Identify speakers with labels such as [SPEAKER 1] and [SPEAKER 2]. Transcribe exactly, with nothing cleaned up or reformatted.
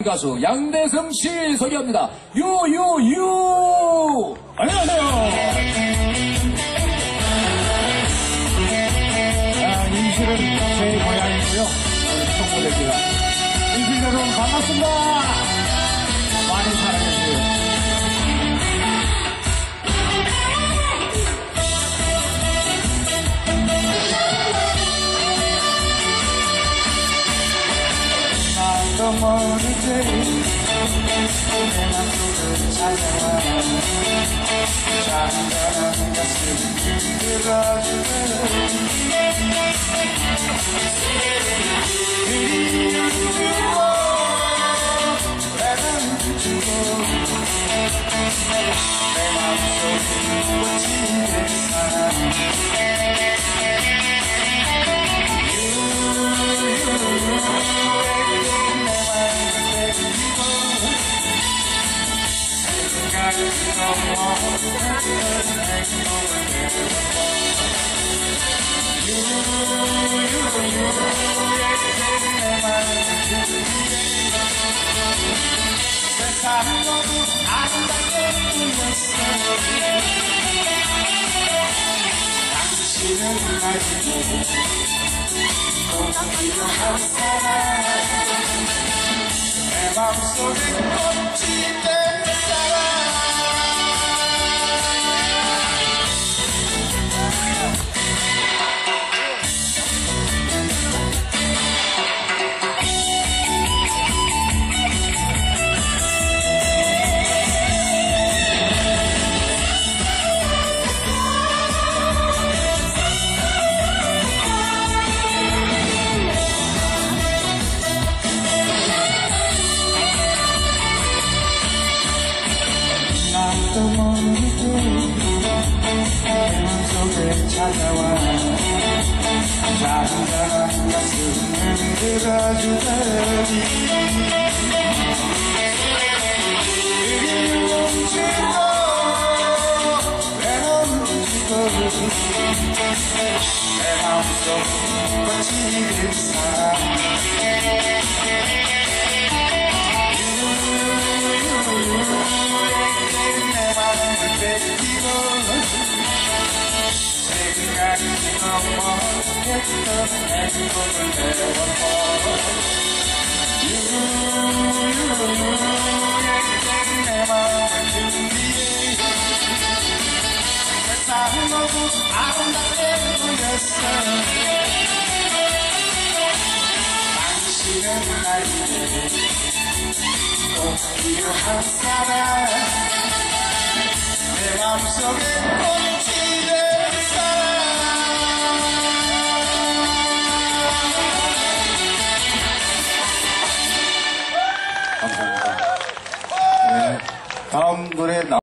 [SPEAKER 1] 가수 양대성 씨 소개합니다. 유유유. 안녕하세요. 아, 임실은 제 고향이고요. 오늘 청고대기가 임실 여러분 반갑습니다. 많이 사랑해주세요. 나도 모르게 내 맘속을 찾아와 잔잔한 가슴 흔들어주네. 그리움을 주고 애를 주고 내 맘속에 꽃이 된 사람 세상 너무 아름답게 보였어. 당신은 알고 꼭 필요한 사람 내 맘속에 꽃이 된 사람. 나도 모르게 내 맘속에 찾아와 잔잔한 가슴을 흔들어주더니 그리움 주고 외로움 주고 내 맘속 꽃이 된 사람 생각이 너무 했던 행복을 내려놓고 유유유유의 내 마음을 준비해 세상 너무 아름답게 보였어. 당신은 나에게 꼭 필요한 사람 내 맘속에 꽃이 된 사람. 감사합니다. 네, 다음 노래 나